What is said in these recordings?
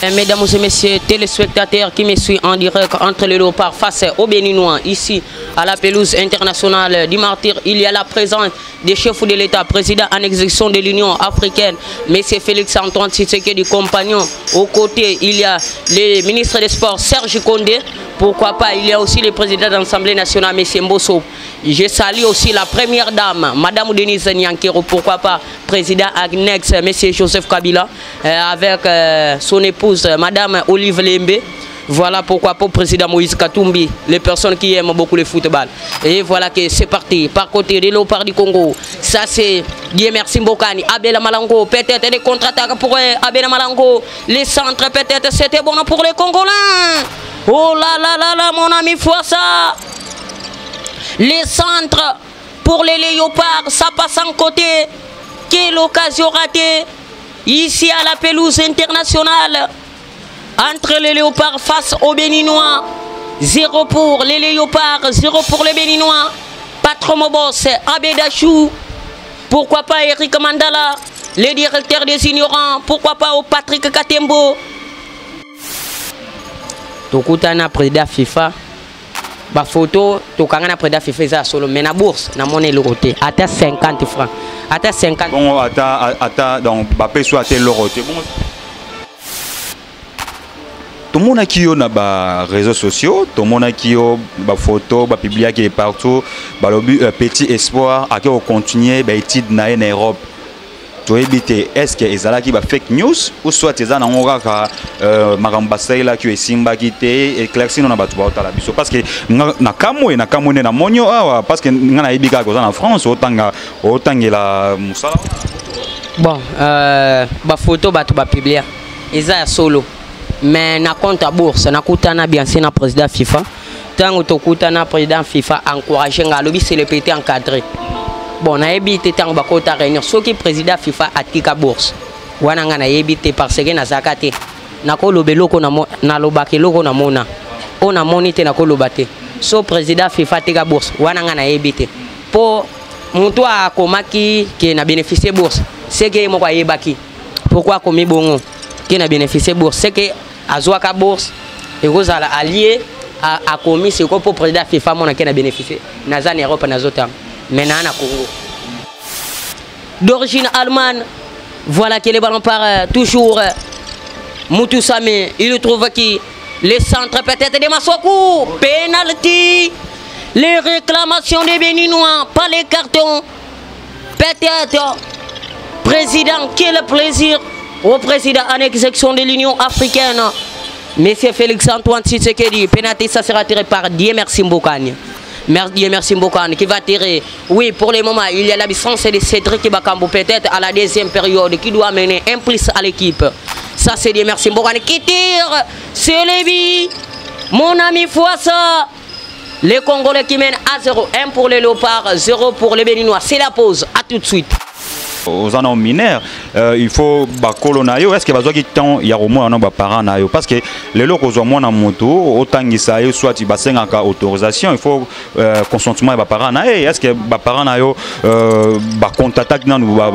Mesdames et messieurs téléspectateurs qui me suivent en direct entre les Léopards face aux Béninois, ici à la pelouse internationale du Martyr, il y a la présence des chefs de l'État, président en exécution de l'Union africaine, M. Félix Antoine Tshisekedi, compagnon. Aux côtés, il y a le ministre des Sports, Serge Condé. Pourquoi pas, il y a aussi le président de l'Assemblée nationale, M. Mbosso. Je salue aussi la première dame, Mme Denise Nyankero. Pourquoi pas, président annexe, M. Joseph Kabila, avec son épouse, Mme Olive Lembe. Voilà pourquoi pas, président Moïse Katumbi, les personnes qui aiment beaucoup le football. Et voilà que c'est parti. Par côté des Léopards du Congo, ça c'est Dieu merci Mbokani, Abel Malango, peut-être des contre-attaques pour Abel Malango. Les centres, peut-être c'était bon pour les Congolais. Oh là là là là, mon ami Fouassa. Les centres pour les Léopards, ça passe en côté. Quelle occasion ratée ici à la pelouse internationale. Entre les Léopards face aux Béninois. 0 pour les Léopards, 0 pour les Béninois. Patron Mobos, Abedachou. Pourquoi pas Eric Mandala, le directeur des ignorants. Pourquoi pas au Patrick Katembo. Tokutana président FIFA. Ba photo, tokangana président FIFA ça solo. Mais na bourse, na monnaie l'euroté. Ata 50 francs. Ata 50. Bon, ata donc Mbappé soit tel l'euroté. Bon. Tout le monde qui est sur les réseaux sociaux, tout le monde qui est des photos, des publications qui est partout, le petit espoir à continuer à étudier en Europe. Est-ce que c'est une fake news ou soit c'est un marambasai là qui est simba qui est éclairci dans la parce que parce que en France autant la musala. Bon, la photo va publier. Ils sont solo. Mais na compte à bourse, na koutana bien c'est na président FIFA. Tant que koutana président FIFA encouragé à lobby c'est le PT encadré. Bon, na évité tant que bakota réunion. Ce qui président FIFA a tika bourse. Wana nga na évité parce que na zakate. Na ko lobelo ko na lobakelo ko na mona. On a monité na ko lobate. So président FIFA tika bourse. Wana nga na évité. Pour mutu a komaki qui na bénéficié bourse. C'est que mo kwa yebaki. Pourquoi komi bongo qui na bénéficié bourse c'est que Azouaka bourse et vous allez allier à commis c'est quoi pour président FIFA mon qui a bénéficié Nazan Europe Nazotam maintenant na Congo d'origine allemande. Voilà que les ballons par toujours Moutou Samé, il trouve qui les centres peut-être des Massokou, penalty, les réclamations des Béninois, pas les cartons, peut-être président quel plaisir au président en exécution de l'Union africaine, M. Félix Antoine Tshisekedi. Pénalité, ça sera tiré par Dieu merci Mbokani. Dieu merci Mbokani qui va tirer. Oui, pour le moment, il y a l'absence de Cédric Bakambo, peut-être à la deuxième période, qui doit mener un plus à l'équipe. Ça, c'est Dieu merci Mbokani qui tire. C'est Lévi, mon ami Fouassa. Les Congolais qui mènent à 0. 1 pour les Léopards, 0 pour les Béninois. C'est la pause. À tout de suite. Aux années mineurs, il faut coloniser. Est-ce que il y a au moins un parent parce que les locaux ont moins en moto, autant qu'ils savent soit ils basent en autorisation, il faut consentement des parents. Est-ce que les parents ont contact dans nous?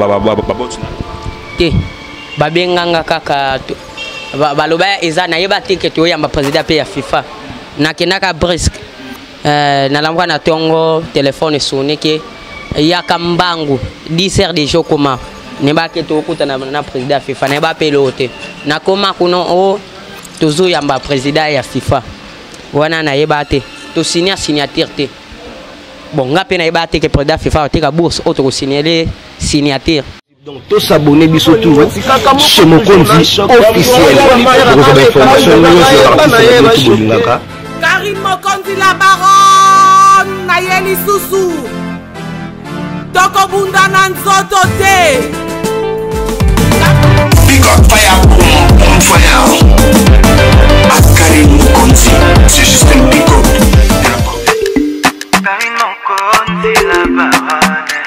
Babenganga kaka baloba eza na yeba tike to ya président pe ya FIFA na kenaka brisk na lambwa na tongo téléphone sonné que ya kambangu 10 heures de jour comment ne ba ke to kuta na président FIFA ne ba pelote na koma kuno o tozo ya mba président ya FIFA wana na yeba te to signature te bon ngape na yeba te que président FIFA te ka bourse auto signaler signature. Donc tous s'abonner biso tout chez mon compte officiel pour avoir information Karim Mokondi la baronne Nayeli Sousou Toko Bunda Nanzoto te Big up fire on fire Karim Mokondi c'est juste un big up Karim Mokondi la baronne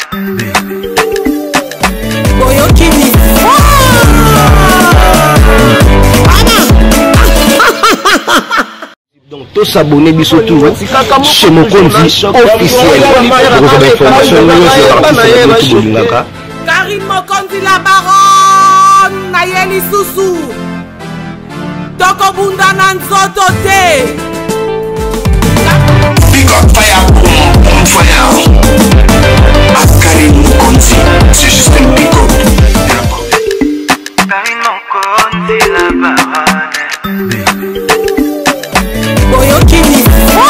Donc tous s'abonner biso tout chez mon compte officiel pour avoir information Karim Mokondi la baronne Nayeli Sousou tokobunda na nzoto te. Big up fire, boom, fire. Akari Mukonzi, c'est juste un big up. Kari Mukonzi la baronne. Boyo Kimi.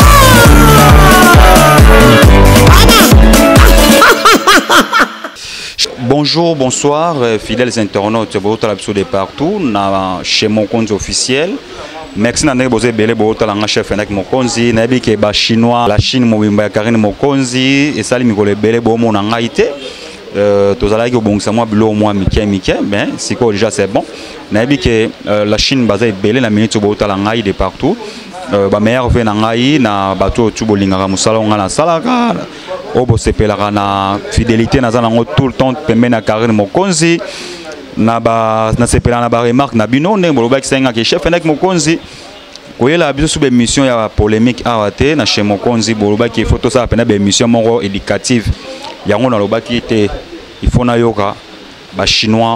Bonjour, bonsoir, fidèles internautes, de partout, chez Mokonzi officiel. Merci d'être posé belé pour le chef avec Mokonzi. Nabi ke ba chinois, la Chine mobimba Karine Mokonzi et ça li mikole belé pour mon angaité. Tozala ki bon ça moi bilo moi Mickey, ben c'est quoi déjà c'est bon. Nabi ke la Chine basée belé la minute pour le ngai de partout. Ba meilleur fait ngai na bato tubo lingara musala ngana salaka. Obo sepelaka na fidélité na zanango tout le temps pembe na Karine Mokonzi. Na sepela na ba remarque na bino ne boloba ki senga ke chef avec Mokonzi koyela biso sube mission ya polémique awate na chez Mokonzi boloba ki photo ça pena be mission moko éducative yango na loba ki te il faut na yoka ba chinois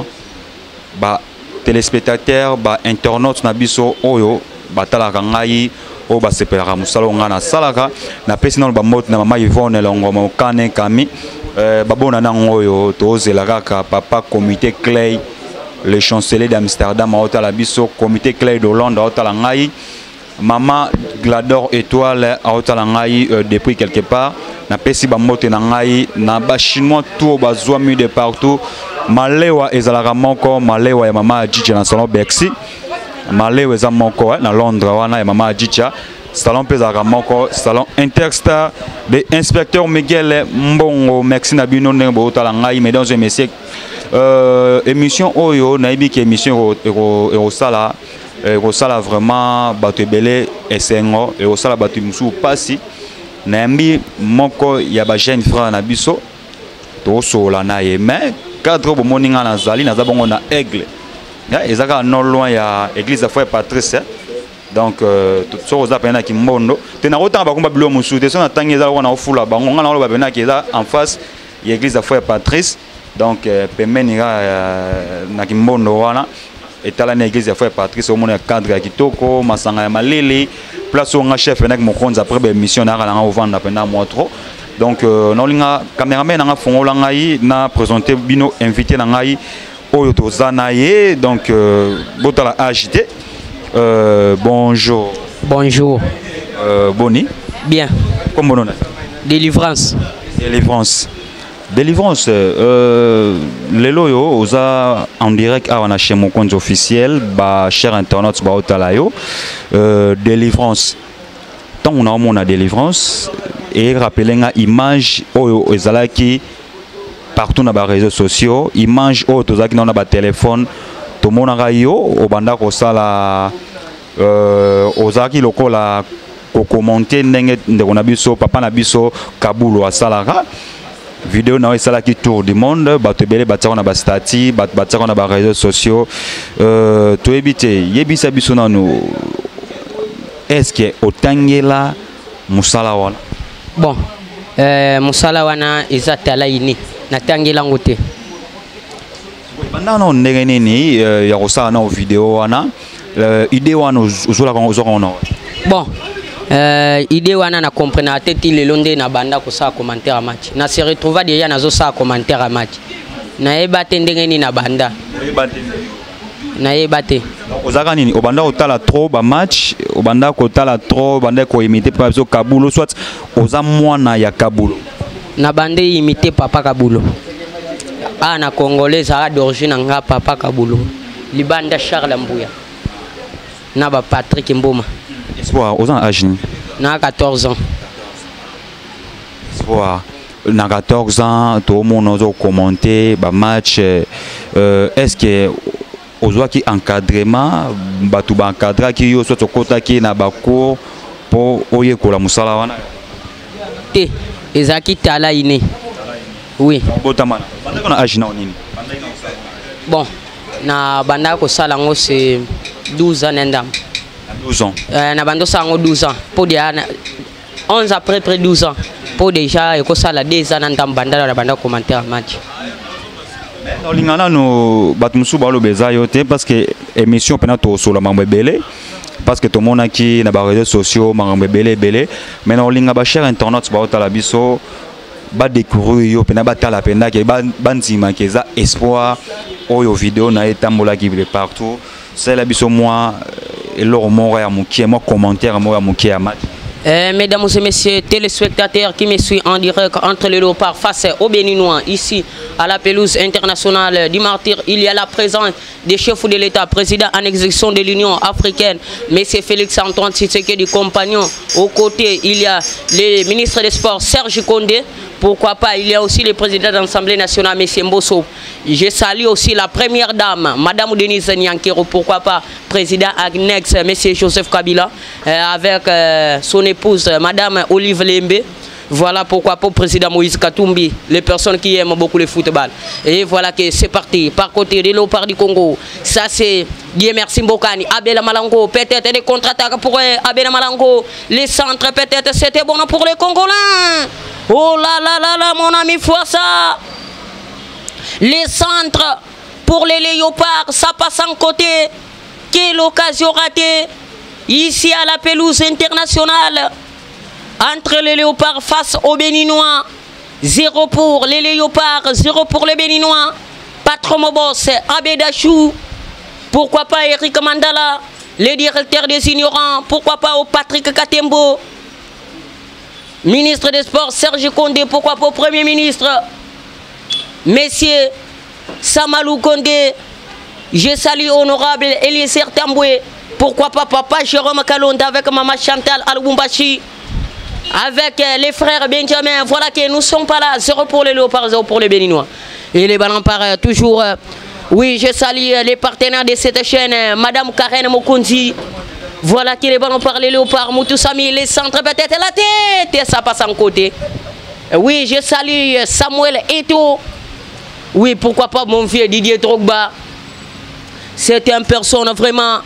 ba téléspectateurs ba internautes na biso oyo batalaka ngai o ba sepela musalo ngana salaka na pesi na ba mot na mama Yvonne longo mokane kami babona nangoyo tozela kaka papa comité Clay le chancelier d'Amsterdam a otala biso comité Clay de Hollande a otala ngai maman Glador étoile a otala ngai depuis quelque part na pesi ba mote na ngai na ba chinois tout bazwa mi de partout malewa ezalaka moko malewa ya mama Adjicha na salon Bexi malewa eza moko na Londres wana ya mama Adjicha salon Pesara moko salon Interstar de inspecteur Miguel Mbongo merci na bino ndembo otala ngai mesdames et messieurs émission oyo na ibi ki émission erosala vraiment bato ebele esengo erosala bato musu pasi na mbi moko ya ba jeune frère na biso to sola na ye mais cadre bo moninga na zali na zabongo na aigle ya ezaka non loin ya église de frère Patrice. Donc tout ça aux appels qui mondo tena autant ba komba bilo musu te so na tangi za wana ofula bango ngana lo ba bena ki za en face l'église de frère Patrice donc pemeni na kimbondo wana etala na église de frère Patrice au monde cadre ya kitoko masanga ya malele place au chef avec Mokonzi après be mission na nga au vendre pena moi trop donc no linga cameraman nga fongola ngai na présenter bino invité na ngai oyo to zanaye donc botala agité. Bonjour. Bonjour. Boni. Bien. Comment on a? Délivrance. Délivrance. Délivrance. Les loyaux, osa en direct à chez Mokonzi officiel, bah cher internaute, bah otalayo. Délivrance. Tant on a délivrance et rappeler une image oyo ezalaki partout dans les réseaux sociaux, image oyo tozaki dans le téléphone. Tout le monde a eu au banda kosala ozaki lokola ko commenter ndenge ndeko biso papa na biso Kabulo asalaka vidéo na esala ki tour du monde bato ebele batako na ba statut batako na ba réseaux sociaux to ebite yebisa biso nanu est-ce que otangela musala wana bon musala wana ezatala ini natangela ngote pendant on ndenge nini ya kosala na vidéo wana idée wana ozola on bon idée wana na comprendre tete le londe na banda ko sa commentaire à match na se retrouver déjà na zo sa commentaire à match na ebate ndenge ni na banda na ebate ozaka nini obanda otala trop ba match obanda ko tala trop banda ko imiter pa so Kabulo soit oza mwana ya Kabulo na bande imiter papa Kabulo na congolais a d'origine nga papa Kabulo libanda Charles Mbouya na ba Patrick Mboma espoir aux âge na 14 ans espoir na 14 ans tout le monde a commenté ba match est-ce que ozwa ki encadrement batu ba encadra ki yo soit kota ki na ba cours pour oye kola musala wana te ezaki tala ine oui botamana banda na âge na nini bon na banda ko sala ngo c'est 12 ans ndam 12 ans na bando sango 12 ans pour dia 11 après près 12 ans pour déjà ko sala 2 ans ndam banda na banda commentaire match no lingana no batumusu balo bezayo te parce que émission pendant sur la mambo belé parce que tout le monde a qui na ba réseaux sociaux mambo belé mais on linga ba cher internet ba ota la biso ba découvrir yo pena ba tala pena ke ba nzima ke za espoir oyo vidéo na etambola qui vient partout c'est la biso moi et leur mot à mon qui moi commentaire moi à mon qui à match. Mesdames et messieurs, téléspectateurs qui me suivent en direct entre les Léopards face aux Béninois, ici à la pelouse internationale du Martyr, il y a la présence des chefs de l'État, président en exécution de l'Union africaine, M. Félix Antoine Tshisekedi, compagnon. Aux côtés, il y a le ministre des Sports, Serge Condé. Pourquoi pas, il y a aussi le président de l'Assemblée nationale, M. Mbosso. Je salue aussi la première dame, Mme Denise Nyankero. Pourquoi pas, président Agnex, M. Joseph Kabila, avec son épouse, Mme Olive Lembe. Voilà pourquoi pas, président Moïse Katumbi, les personnes qui aiment beaucoup le football. Et voilà que c'est parti. Par côté des Léopards du Congo, ça c'est Dieu merci Mbokani, Abel Malango, peut-être des contre-attaques pour Abel Malango. Les centres, peut-être c'était bon pour les Congolais. Oh là là là là, mon ami Fouassa. Les centres pour les Léopards, ça passe en côté. Quelle occasion ratée ici à la pelouse internationale. Entre les Léopards face aux Béninois. 0 pour les Léopards, 0 pour les Béninois. Patron Mobos, Abedachou. Pourquoi pas Eric Mandala, le directeur des ignorants. Pourquoi pas au Patrick Katembo. Ministre des Sports, Serge Condé. Pourquoi pas au Premier ministre, Messieurs Samalou Condé. Je salue honorable Eliezer Tamboué. Pourquoi pas papa Jérôme Kalonda avec maman Chantal Alubumbashi. Avec les frères Benjamin. Voilà que nous ne sommes pas là. 0 pour les Léopards, 0 pour les Béninois. Et les ballons partent toujours. Oui, je salue les partenaires de cette chaîne. Madame Karen Mokonzi. Voilà que les ballons partent les Léopards. Moutoussami, les centres peut-être la tête. Et ça passe en côté. Oui, je salue Samuel Eto'o. Oui, pourquoi pas mon vieux Didier Drogba. C'était une personne vraiment...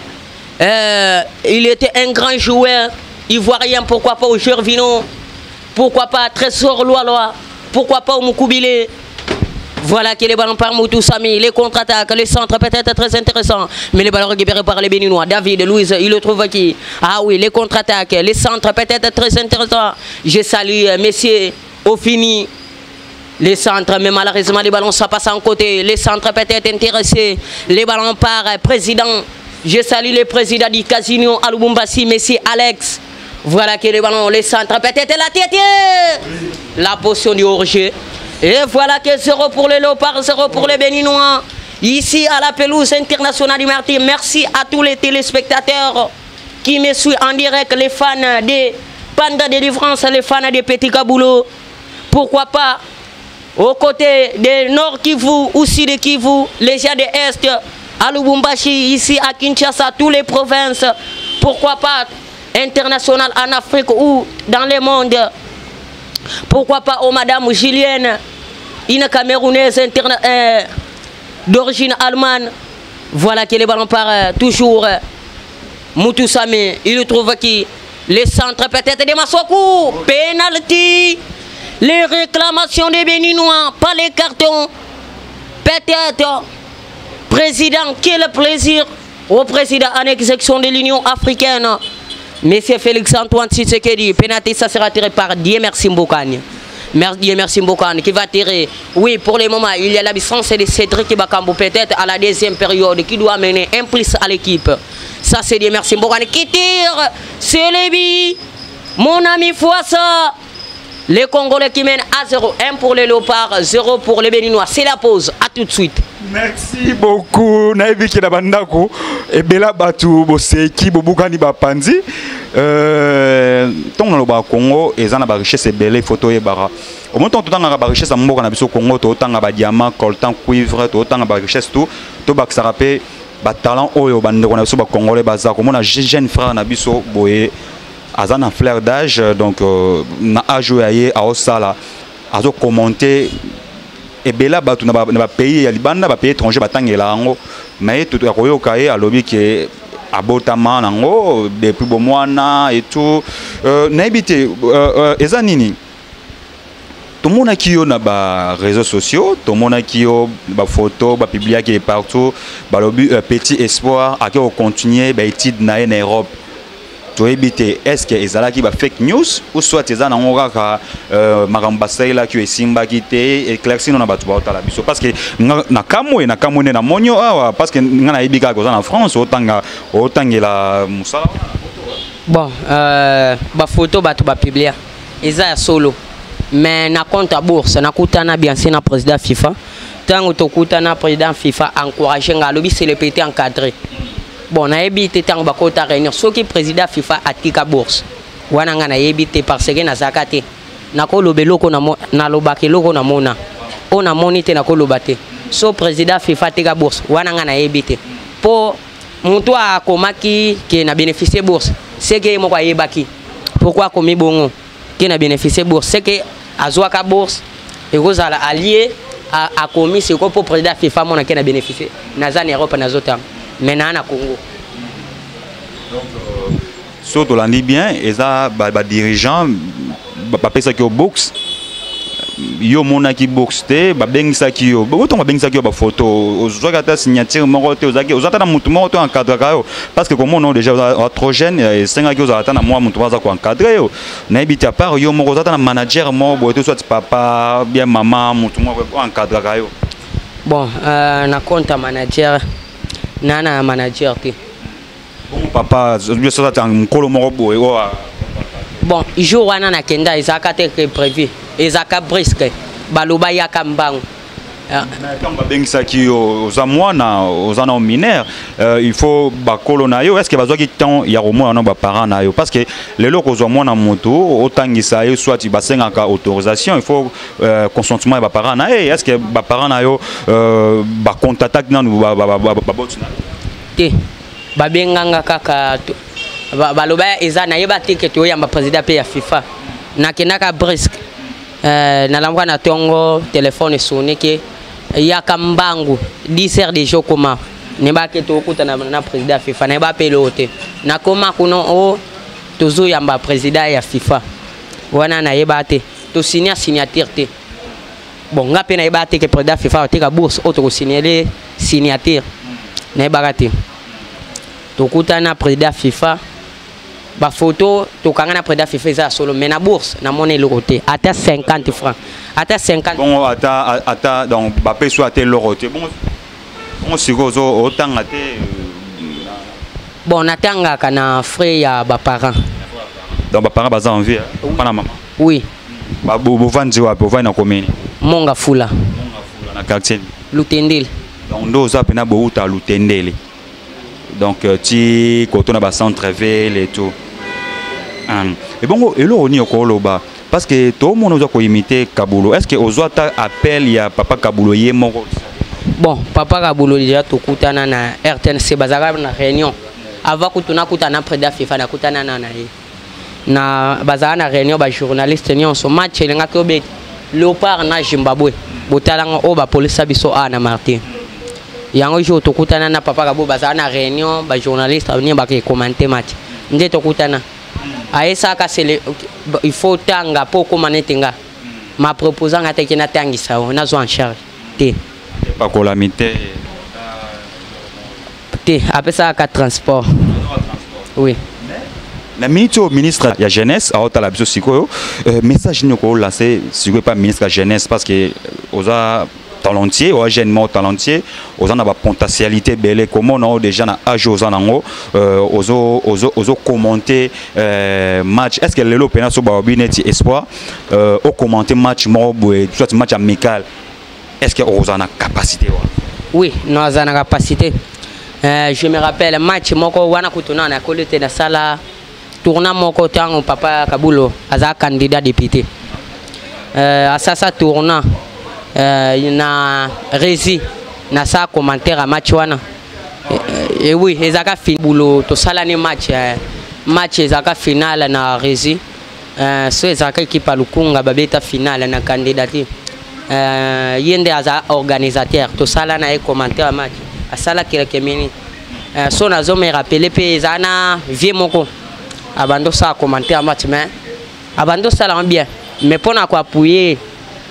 il était un grand joueur. Ivoirien, pourquoi pas au Gervino. Pourquoi pas Trésor Loa. Pourquoi pas au Moukoubile. Voilà que les ballons par Moutoussami, les contre-attaques, les centres peut-être très intéressants. Mais les ballons récupérés par les Béninois. David, Louise, il le trouve qui? Ah oui, les contre-attaques, les centres peut-être très intéressants. Je salue messieurs Ofini. Les centres, mais malheureusement les ballons ça passe en côté. Les centres peut-être intéressés. Les ballons par président. Je salue le président du Casino à Lubumbashi, messieurs Alex. Voilà que les ballons, les centres peut-être la tête. La potion du hors-jeu. Et voilà que 0 pour les Léopards, 0 pour les Béninois. Ici à la pelouse internationale du Martyr. Merci à tous les téléspectateurs qui me suivent en direct. Les fans des Panda de Délivrance, les fans des Petits Kaboulou. Pourquoi pas aux côtés des Nord Kivu, aussi de Kivu, les gens de Est, à Lubumbashi, ici à Kinshasa, toutes les provinces. Pourquoi pas international en Afrique ou dans le monde. Pourquoi pas aux Madame Julienne, une Camerounaise d'origine allemande. Voilà que les ballons partent toujours. Moutoussami, il trouve qui les centres peut-être de Massokou. Penalty. Les réclamations des Béninois, pas les cartons. Peut-être. Président, quel plaisir au président en exécution de l'Union africaine. Monsieur Félix Antoine Tshisekedi, pénalité, ça sera tiré par Dieu merci Mbokani. Dieu merci Mbokani qui va tirer. Oui, pour le moment, il y a l'absence de Cédric Bakambo, peut-être à la deuxième période, qui doit mener un plus à l'équipe. Ça, c'est Dieu merci Mbokani qui tire. C'est Lévi, mon ami Fouassa. Les Congolais qui mènent à 0. 1 pour les Léopards, 0 pour les Béninois. C'est la pause. À tout de suite. Merci beaucoup. Naïvi qui bandako et bela batu boseki bobukani bapanzi. Tant dans le Congo, et zana ba richesse belle photo et bara. Au moment où on a ba richesse mboka na biso Congo, to tanga ba diamant, coltan, cuivre, to tanga ba richesse tout, to ba sarapé ba talent oyo bandeko na biso ba congolais baza comme on a jeune frère na biso boye. Azana fleur d'âge, donc na ajoyé à Osala, à commenter et bela batu na pays ya libanda ba pays étranger batangela ngo mais tout à koyo kaé à lobby qui est abotama nango depuis bomwana et tout naibité ezanini tout le monde qui na ba réseaux sociaux, tout le monde qui ba photo, ba publier qui est partout, ba le petit espoir à que on continue ba étude na en Europe. Tu éviter est-ce que ezala qui ba fake news ou soit ezana ngora ka marambasai la qui est simba qui té éclaircir na batu ba otala biso parce que na kamwe na monyo awa parce que ngana ibika ko en France otanga la musala. Bon ba photo batu ba publier eza solo mais na compte à bourse na kutana bien c'est na président FIFA tango to kutana président FIFA encourager ngalobi c'est le PT encadré. Bon, na ebité tango bakota réunion soki président FIFA atika bourse wana nga na ebité parce que na zakate na ko lobeloko na lobaki loko na mona ona monite na ko lobate so président FIFA tika bourse wana nga na ebité po mutu akomaki ki na bénéficier bourse c'est que moko ayebaki pourquoi komi bongo ki na bénéficier bourse c'est que azwaka bourse et kozala allié a commis c'est ko pour président FIFA mona ki na bénéficier na zane Europe na zotam maintenant à Congo. Donc, surtout l'on dit bien, et ça, les dirigeants, pas ça qui au box, yo mona qui boxe te, ben ça qui yo, autant ben ça qui yo photo, aux autres signature morote, aux autres mutu morote encadré parce que comme on déjà trop jeune, et 5 ans qui aux autres moi mutu ça quoi encadré, n'habite à part yo morote autres manager mo, boite soit papa, bien maman mutu mo encadré. Bon, na compte manager. Nana manager te. Bon papa, je sais ça un colo morobo. Bon, jour wana na kenda ezaka te prévu. Ezaka brisque. Baloba ya kambang. Quand ba bengisa ki aux amwana, aux ana mineurs, il faut ba colo na yo. Est-ce que bazo ki temps ya au moins na ba parents na yo parce que les locaux aux amwana moto otangisa yo soit ba sengaka autorisation, il faut consentement ba parents na. Est-ce que ba parents na yo ba contact na ba botina te ba benganga kaka baloba eza na yeba te ke to ya président pe ya FIFA na kenaka brisque na lambwa na tongo téléphone sonné ke ya kambangu 10 heures de jour comment ne ba ke to kuta na président FIFA na ba pelote na koma kuno o tozo ya président ya FIFA wana na yeba te to signature te bon nga pe na yeba te ke président FIFA te ka bourse auto signaler signature na yeba te to kuta na président FIFA ba photo to kanga na président FIFA za solo mais na bourse na monnaie le côté ata 50 francs ata 50 bon ata donc ba peso ata le côté bon on sikozo autant ata bon natanga kana frère ya ba parents donc ba parents baza en vie pas na maman oui ba bo vandi wa bo vandi na commune monga fula na quartier Lutendele donc ndo za pena bo uta Lutendele donc ti koto na ba centre-ville et tout et bon et là on y okoloba parce que tout le monde doit imiter Kabulo. Est-ce que aux autres appel il y a papa Kabulo yé moko bon papa Kabulo déjà to kutana na RTNC bazaka na réunion avant kutuna kutana président FIFA na kutana na bazaka na réunion ba journaliste nyon so match lenga ko be Léopard na Zimbabwe botalanga o ba police biso na Martin yango jo to kutana na papa Kabulo bazaka na réunion ba journaliste venir ba commenter match nde to kutana aesa ka il faut tanga pour commenter ma proposant ate ki na tangisa na zo en charge te pas colamité te apesa ka transport oui la ministre ya jeunesse a otala biso sikoyo message ni ko lancer sikoyo pas ministre ya jeunesse parce que oza talentier ou jeune talentier aux en a potentialité belle comment on a déjà na âge aux en ozo commenter match est-ce que le pena so ba bineti espoir au commenter match mobo soit match amical est-ce que aux en a capacité oui nous avons capacité je me rappelle match moko wana kutuna na kolete na sala tournant moko tango papa Kabulo aza candidat député asasa tournant na rési na sa commentaire à match wana et oui ezaka fin boulot to sala ni match ezaka finale na rési so ezaka équipe à Lukunga babeta finale na candidature yende aza organisateur to sala na commentaire match asala quelques minutes so nazo me rappeler pe ezana vie moko abando sa commentaire match mais abando sala bien mais pour na ko appuyer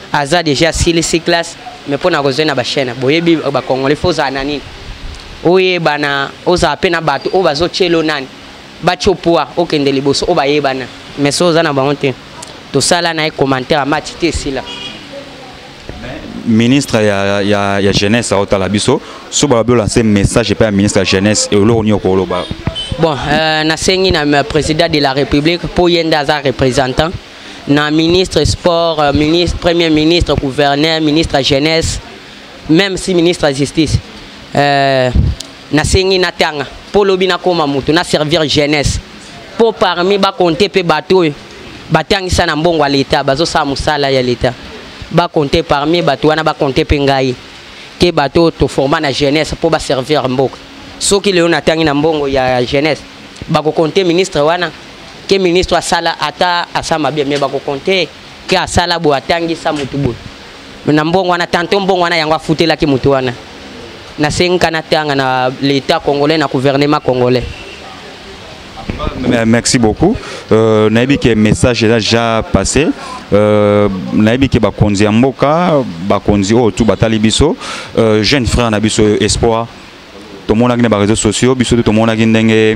aza déjà silisi classe mais pour na rejoindre ba chaîne boyebi ba congolais faut za nani oye bana oza pe na bato o bazo chelo nani ba chopoa okende liboso o ba yebana mais so za na bango te to sala na commentaire match te sila ministre ya jeunesse à la biso so ba lancer message pas ministre de jeunesse et lo ni okolo ba bon na sengi na président de la république pour yenda za représentant na ministre sport ministre premier ministre gouverneur ministre jeunesse même si ministre de justice na sengi na tanga pour lobi na koma mutu na servir jeunesse pour parmi ba compter pe bato batangisa na mbongo ya l'état bazo sa musala ya l'état ba compter parmi bato wana ba compter pe ngai ke bato to former na jeunesse pour ba servir mboka soki leo na tangi na mbongo ya jeunesse ba ko compter ministre wana ke ministre asala ata asama bien mais ba ko compter ke asala bo atangisa mutu bo na mbongo wana tanto mbongo wana yango afutela ki mutu wana na senga na tanga na l'état congolais na gouvernement congolais. Merci beaucoup. Naibi que message est déjà passé. Naibi que bakonzi amboka, bakonzi o tout batali biso. Jeune frère na biso espoir. Tout le monde a des réseaux sociaux, biso tout le monde a des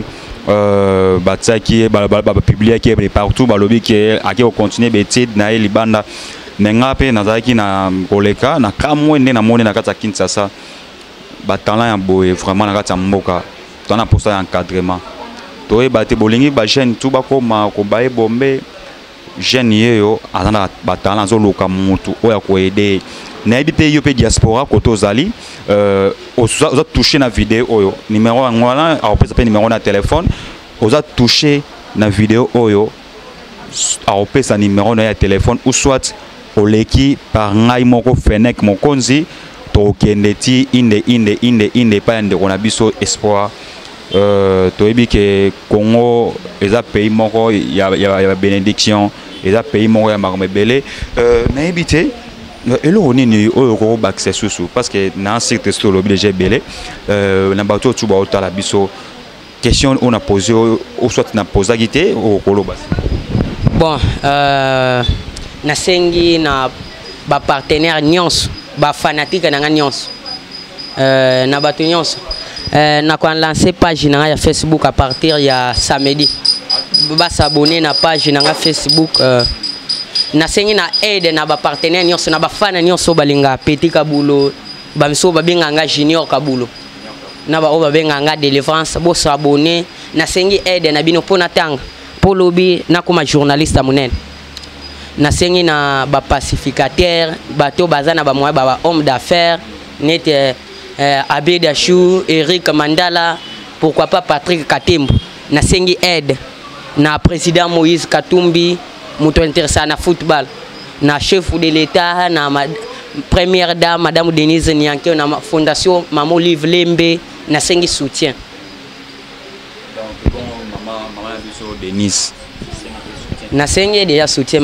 bataki, publier qui est partout, balobi qui est à qui on continue betid na libanda. Nengape na zaki na koleka na kamwe na mone na kata Kinshasa. Batala ya boye vraiment na kata mboka. Tona pour ça encadrement. Toye bate bolingi ba jeune tout bakoma ko bae bombe jeune yeyo azana batala zo loka mutu oya ko aider na ebite yo pe diaspora ko tozali oza toucher na vidéo oyo numéro ngwana a pesa pe numéro na téléphone oza toucher na vidéo oyo a pesa numéro na téléphone ou soit oleki par ngai moko fenek mokonzi to kendeti inde pa ndeko na biso espoir. Toyebi que Congo est un pays mort, il y a bénédiction, il un pays mort, il y a marmebele. Naibité, et là on est ni au accès sous parce que dans ce secteur sur l'obligé belé, na bateau tu vas au talabiso. Question on a posé ou soit na posé guité au kolobas. Bon, na sengi na ba partenaire nyons, ba fanatique na nyons, na bateau nyons. Na quand lancé page na Facebook à partir ya samedi ba s'abonner na page na Facebook na sengi na aide na ba partenaire nyonso na ba fan nyonso balinga petit kabulo ba miso ba benga nga junior kabulo na ba oba benga nga délivrance bo s'abonner na sengi aide na bino pona tanga pour lobby na kuma journaliste munene na sengi na ba pacificateur bato bazana ba moya ba homme d'affaires net Abed Chou, Eric Mandala, pourquoi pas Patrick Katembo, na sengi aide, na président Moïse Katumbi, muto intéressé na football, na chef de l'État, na première dame Madame Denise Nyanke, na fondation Maman Olive Lembe, na sengi soutien. Donc bon maman biso Denise. Na sengi déjà soutien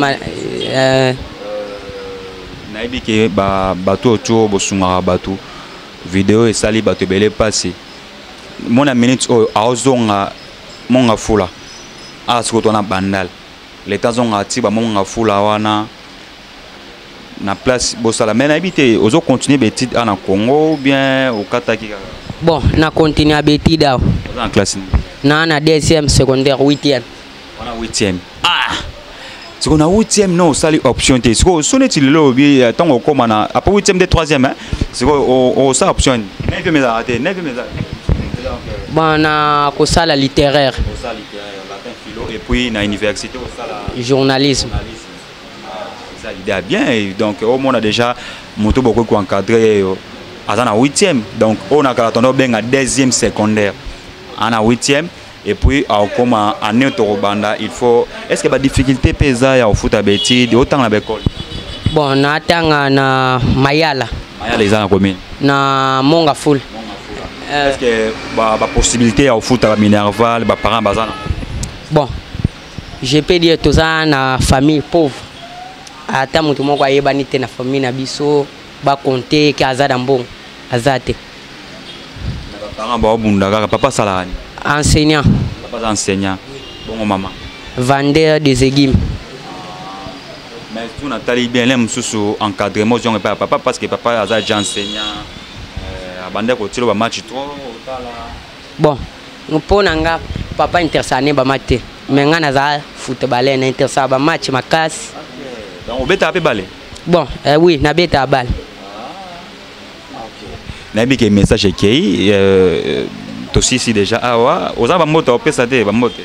na ebi ke ba bato to bosungara bato. Vidéo et sali bato belé passé mon minute azonga monga fula asko na bandal l'état zonga tiba monga fula wana na place bosala mais na habité ozo continuer betide en Congo ou bien au Kataki. Bon na continuer à betide en classe na deuxième secondaire 8e on a 8e c'est qu'on a 8e non sali option té c'est qu'on sonne-t-il lobby tant au commun après 8e de 3e hein c'est qu'on ça option 9e mais arrêté 9e mais bon na ko sala littéraire latin philo et puis na université au sala journalisme ça l'idée bien et donc au moins on a déjà moto beaucoup ko encadrer azana 8e donc on a kala benga 2e secondaire en a 8e et puis comme en Neutobanda il faut est-ce que la difficulté pesa ya au foot à betide autant la école bon na tanga na Mayala les ans commune na Monga Full est-ce que ba possibilité au foot à Minerva les parents bazana bon je peux dire tout ça na famille pauvre ata mutu moko ayebani te na famille na biso ba compter ke azada mbongo azate na parents ba bundaka papa salani enseignant. Papa enseignant. Bon maman. Vendeur des légumes. Mais tout Nathalie bien l'aime sous encadrement de papa parce que papa a déjà enseignant abandé côté le match trop bon pour nanga papa intersané ba match mais ngana za footballeur na intersa ba match makas donc on beta apé balé bon oui na beta bal na bi que message qui aussi si déjà awa oza ba moto opé ça te ba moto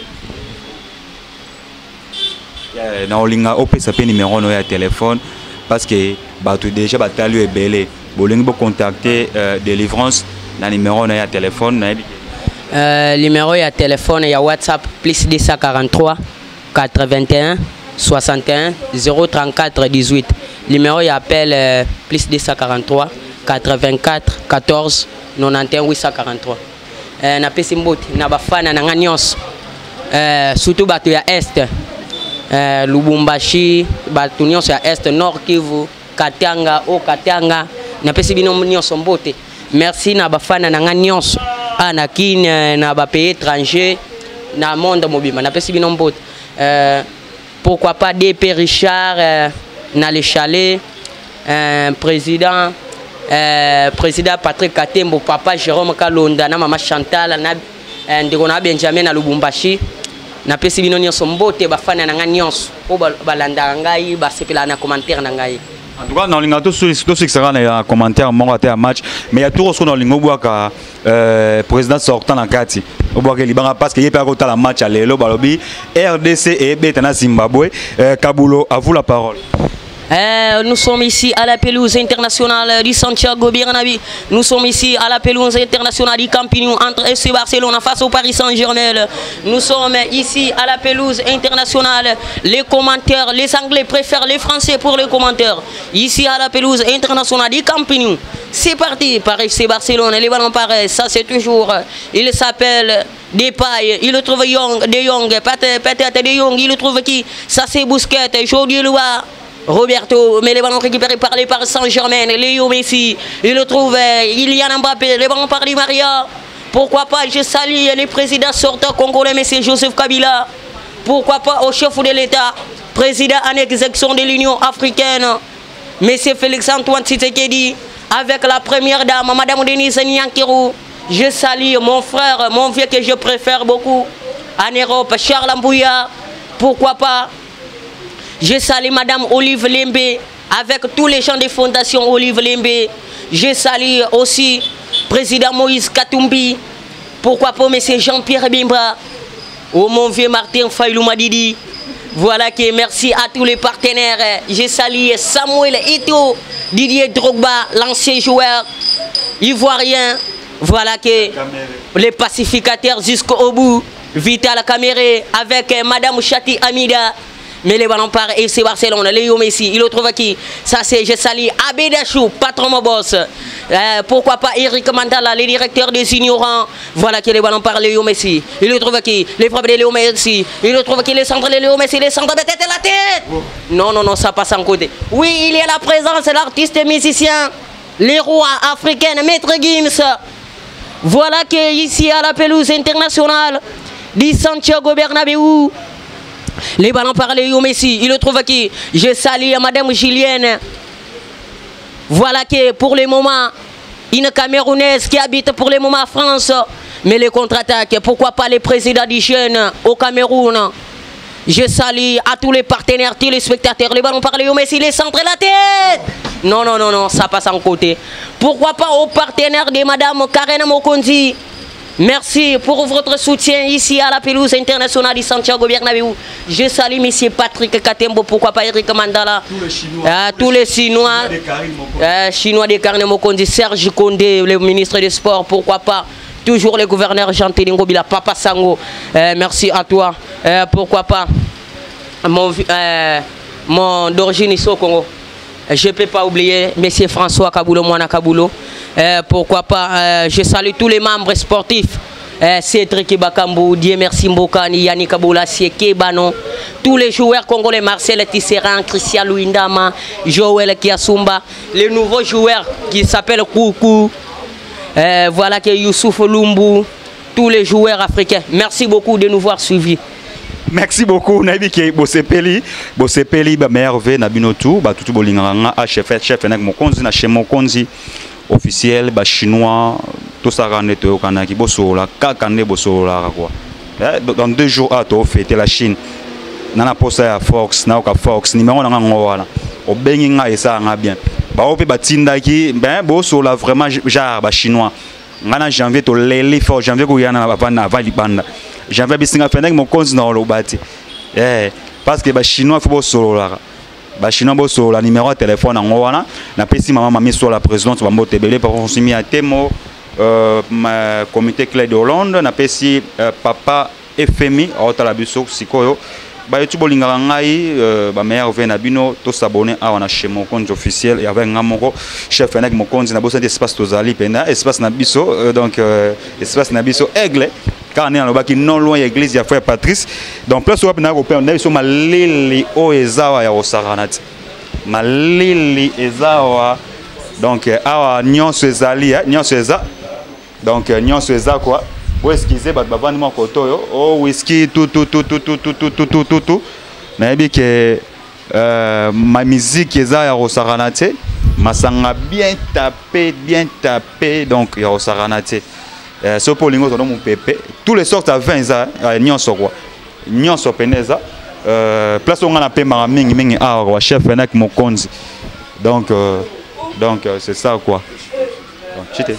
na olinga opesa pe numéro no ya téléphone parce que bato déjà batali ebele bolingi bo contacter délivrance na numéro na ya téléphone na numéro ya téléphone ya WhatsApp plus 243 81 61 034 18 numéro ya appel plus 243 84 14 91 843 na pesi mbote na bafana na nganyos surtout bato ya est Lubumbashi, bato nyonso ya Est, Nord Kivu, Katanga, O Katanga, na pesi bino nyonso mbote. Merci na bafana na nga nyonso, na kin na ba pays étranger, na monde mobima, na pesi bino mbote. Pourquoi pas DP Richard na le chalet, président Patrick Katembo, papa Jérôme Kalonda, na maman Chantal, na ndeko na Benjamin na Lubumbashi. Na pesi bino nyonso mbote bafana na nga nyonso o balanda ngai basepela na commentaire na ngai. En tout cas dans linga to sera na commentaire mon raté un match mais il y a tout ce qu'on a lingo boaka président sortant en kati o boaka libanga parce que il peut avoir la match à lelo balobi RDC et Betana Zimbabwe. Kabulo, à vous la parole. Nous sommes ici à la pelouse internationale du Santiago Bernabéu. Nous sommes ici à la pelouse internationale du Camp Nou entre FC Barcelone face au Paris Saint-Germain. Nous sommes ici à la pelouse internationale. Les commentaires, les Anglais préfèrent les Français pour les commentaires. Ici à la pelouse internationale du Camp Nou. C'est parti par FC Barcelone. Les ballons pareils, ça c'est toujours. Il s'appelle Depay, il le trouve Young, De Jong, peut-être De Jong, il le trouve qui? Ça c'est Busquets, Jordi Alba. Roberto, mais les ballons récupérés par les Paris Saint-Germain, Léo Messi, il le trouve, Kylian Mbappé, les ballons par Di Maria. Pourquoi pas, je salue les présidents sortants congolais, M. Joseph Kabila. Pourquoi pas au chef de l'État, président en exécution de l'Union africaine, M. Félix Antoine Tshisekedi, avec la première dame, Mme Denise Nyankirou. Je salue mon frère, mon vieux que je préfère beaucoup en Europe, Charles Mbouya. Pourquoi pas? Je salue Madame Olive Lembe avec tous les gens des fondations Olive Lembe. Je salue aussi Président Moïse Katumbi. Pourquoi pas M. Jean-Pierre Bimba. Oh mon vieux Martin Faylou Madidi. Voilà que merci à tous les partenaires. Je salue Samuel Ito, Didier Drogba, l'ancien joueur ivoirien. Voilà que les pacificateurs jusqu'au bout. Vital Kamere avec Madame Chati Amida. Mais les ballons par FC Barcelone, Léo Messi, il le trouve qui? Ça c'est, je salue Abedachou, patron mon boss. Pourquoi pas Eric Mandala, le directeur des ignorants. Voilà qui les ballons par Léo Messi. Il le trouve qui? Les frappes de Léo Messi. Il le trouve qui? Les centres de Léo Messi, les centres de tête et la tête. Non, non, non, ça passe en côté. Oui, il y a la présence de l'artiste musicien, les rois africains, Maître Gims. Voilà qui est ici à la pelouse internationale du Santiago Bernabéu. Les ballons par Léo Messi, il le trouve qui? Je salue Madame Julienne. Voilà que pour le moment, une Camerounaise qui habite pour le moment en France. Mais les contre-attaques, pourquoi pas les présidents du jeune au Cameroun? Je salue à tous les partenaires, tous les spectateurs. Les ballons par Léo Messi, les centres la tête. Non, non, non, non, ça passe en côté. Pourquoi pas aux partenaires de Madame Karen Mokonzi? Merci pour votre soutien ici à la pelouse internationale de Santiago Bernabéu. Je salue M. Patrick Katembo, pourquoi pas Eric Mandala, tous les Chinois, Chinois de Karine Mokondi, Serge Condé, le ministre des Sports, pourquoi pas toujours le gouverneur Jean Télingo Bila, Papa Sango, merci à toi, pourquoi pas mon d'origine ici au Congo. Je ne peux pas oublier M. François Kabulo, Moana Kabulo. Pourquoi pas, je salue tous les membres sportifs. Cédric Bakambu, Dieu merci Mbokani, Yannick Aboula, Sieke Banon. Tous les joueurs congolais, Marcel Tisserand, Christian Louindama, Joël Kiasumba. Les nouveaux joueurs qui s'appellent Koukou. Voilà que Youssouf Lumbu. Tous les joueurs africains. Merci beaucoup de nous avoir suivis. Merci beaucoup. Nabi ki bosepeli ba merve na binotu ba tutu bolinganga a chef nak mokonzi na chez mokonzi officiel ba chinois tout ça rande to kanaki bosola kakande bosola quoi. Dans 2 jours à to fêter la Chine. Nana posa ya Fox na ka Fox numéro na ngwana. Obengi nga esa nga bien. Ba ope batinda ki ben bosola vraiment genre ba chinois. Ngana janvier to leli fort janvier ko yana avant libanda. Janvier bisinga fendak mon konzi na olobati. Parce que ba chinois faut solo ba chinois bo solo la numéro de téléphone en wana na pesi maman mami sur la présidente ba motebele par on simi à temo ma comité clé de Hollande na pesi papa FMI auta la biso sikoyo ba youtube bolinga ngai ba meilleur vena bino to s'abonner à wana chez mon compte officiel et avec ngamoko chef fendak mon konzi na bosa espace tozali pena espace na biso donc espace na biso aigle car on est non loin de l'église de frère Patrice. Donc, place où on a repéré, on a vu malili o ezawa ya osaranati. Malili ezawa. Donc, awa nyonso ezali, nyonso eza. Donc, nyonso eza quoi? Pour excuser, bah bavani mon koto yo. Oh whisky tout. Na ebi que ma musique eza ya osaranati. Masanga bien tapé donc ya osaranati. So polingo to mon pépé tous les sortes à 20 ça nyonso quoi nyonso peneza place on a pema mingi a chef fenak mokonzi donc c'est ça quoi.